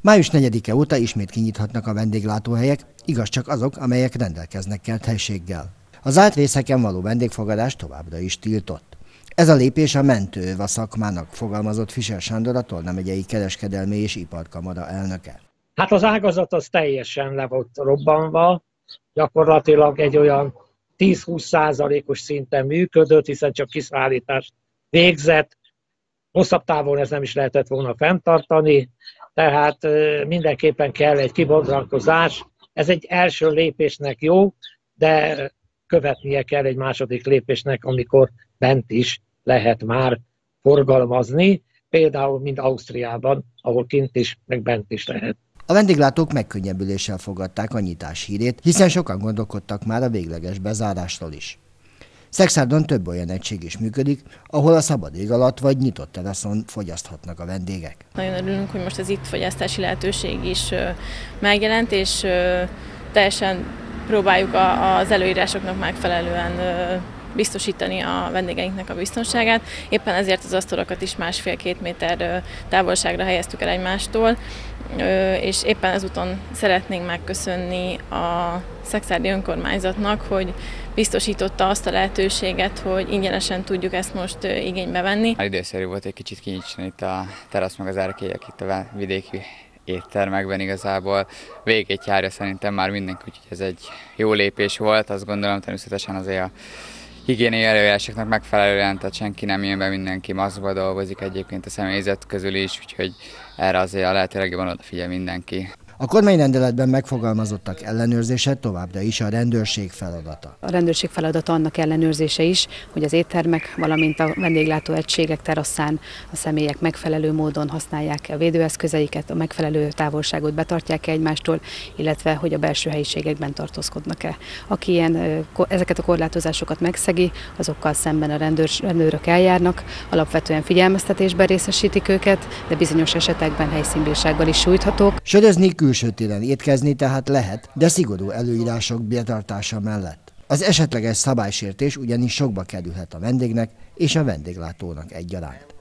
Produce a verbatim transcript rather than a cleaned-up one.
május negyedike óta ismét kinyithatnak a vendéglátóhelyek, igaz csak azok, amelyek rendelkeznek kerthelységgel. A zárt részeken való vendégfogadás továbbra is tiltott. Ez a lépés a mentőöv szakmának, fogalmazott Fischer Sándor, a Tolna megyei kereskedelmi és iparkamara elnöke. Hát az ágazat az teljesen le volt robbanva, gyakorlatilag egy olyan tíz-húsz százalékos szinten működött, hiszen csak kiszállítást végzett. Hosszabb távon ez nem is lehetett volna fenntartani, tehát mindenképpen kell egy kibontakozás. Ez egy első lépésnek jó, de követnie kell egy második lépésnek, amikor bent is lehet már forgalmazni, például mint Ausztriában, ahol kint is, meg bent is lehet. A vendéglátók megkönnyebbüléssel fogadták a nyitás hírét, hiszen sokan gondolkodtak már a végleges bezárásról is. Szekszárdan több olyan egység is működik, ahol a szabad ég alatt vagy nyitott teraszon fogyaszthatnak a vendégek. Nagyon örülünk, hogy most az itt fogyasztási lehetőség is megjelent, és teljesen próbáljuk az előírásoknak megfelelően biztosítani a vendégeinknek a biztonságát. Éppen ezért az asztalokat is másfél-két méter távolságra helyeztük el egymástól, és éppen ezúton szeretnénk megköszönni a szekszárdi önkormányzatnak, hogy biztosította azt a lehetőséget, hogy ingyenesen tudjuk ezt most igénybe venni. Időszerű volt egy kicsit kinyitni itt a terasz meg az erkélyek itt a vidéki éttermekben igazából. Végét járja szerintem már mindenki, úgyhogy ez egy jó lépés volt. Azt gondolom, természetesen azért a higiéniai előírásoknak megfelelően, tehát senki nem jön be, mindenki maszkba dolgozik egyébként a személyzet közül is, úgyhogy erre azért a lehető legjobban odafigyel mindenki. A kormányrendeletben megfogalmazottak ellenőrzése továbbra is a rendőrség feladata. A rendőrség feladata annak ellenőrzése is, hogy az éttermek, valamint a vendéglátóegységek terasszán a személyek megfelelő módon használják a védőeszközeiket, a megfelelő távolságot betartják egymástól, illetve hogy a belső helyiségekben tartózkodnak-e. Aki ilyen, ezeket a korlátozásokat megszegi, azokkal szemben a rendőrs, rendőrök eljárnak, alapvetően figyelmeztetésben részesítik őket, de bizonyos esetekben helyszínbírsággal is sújthatók. Sörözni, külső téren étkezni tehát lehet, de szigorú előírások betartása mellett. Az esetleges szabálysértés ugyanis sokba kerülhet a vendégnek és a vendéglátónak egyaránt.